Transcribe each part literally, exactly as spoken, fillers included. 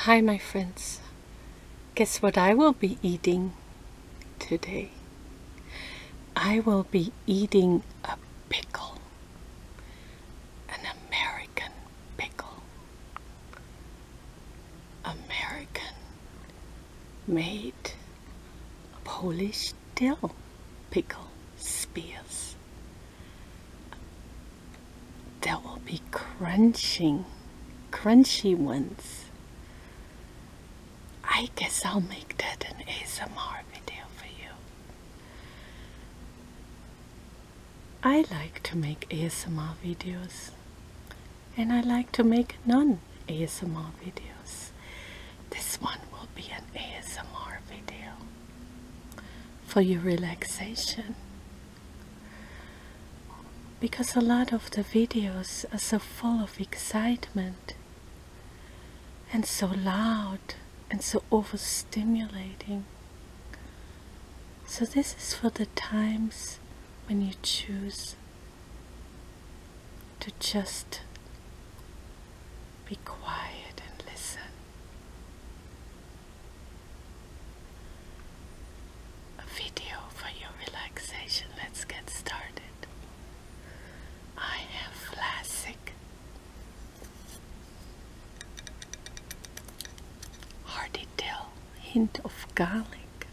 Hi my friends, guess what I will be eating today? I will be eating a pickle, an American pickle, American made Polish dill pickle spears. There will be crunching, crunchy ones. I guess I'll make that an A S M R video for you. I like to make A S M R videos, and I like to make non-A S M R videos. This one will be an A S M R video for your relaxation, because a lot of the videos are so full of excitement and so loud and so overstimulating. So this is for the times when you choose to just be quiet and listen. A video for your relaxation. Let's get started. I have classic hearty dill, hint of garlic,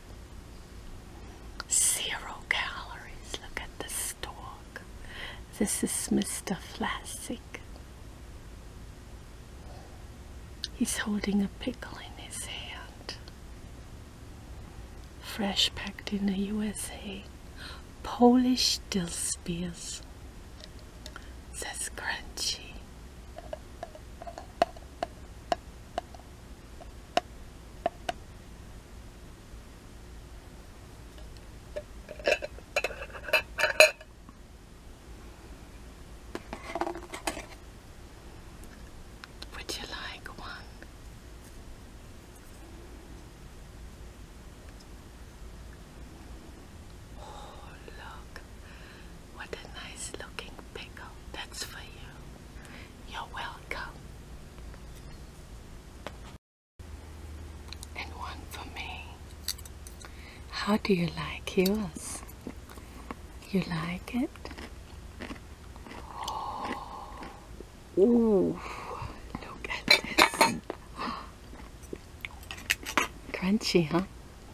zero calories. Look at the stalk. This is Mister Classic. He's holding a pickle in his hand, fresh packed in the U S A. Polish dill spears. Says crunchy. Would you like one? Oh, look. What a nice looking pickle. That's for you. You're welcome. And one for me. How do you like yours? You like it? Oh. Ooh, look at this. Crunchy, huh?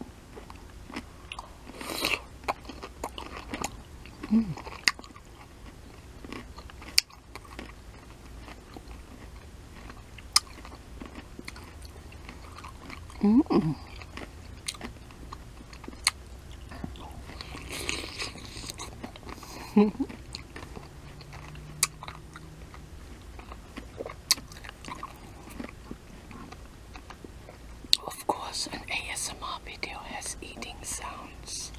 Mm. Mm. Of course, an A S M R video has eating sounds.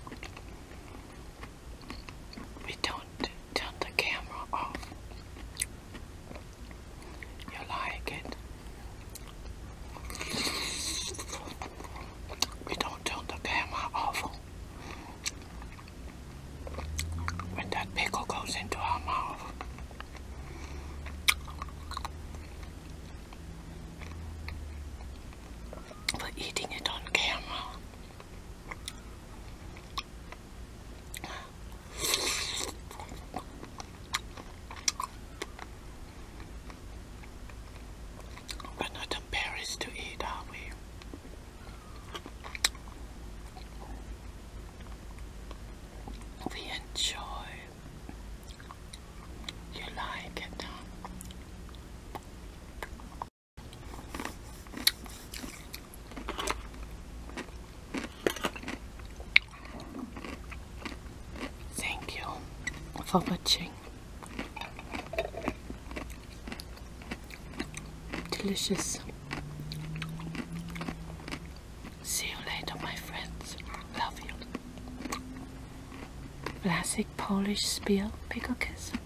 We don't turn the camera off. You like it? We don't turn the camera off. When that pickle goes into our mouth. We're eating it on camera. We're not embarrassed to eat, are we? We enjoy. You like it, huh? Thank you for watching. Delicious. See you later, my friends. Love you. Classic Polish spear pickle kiss.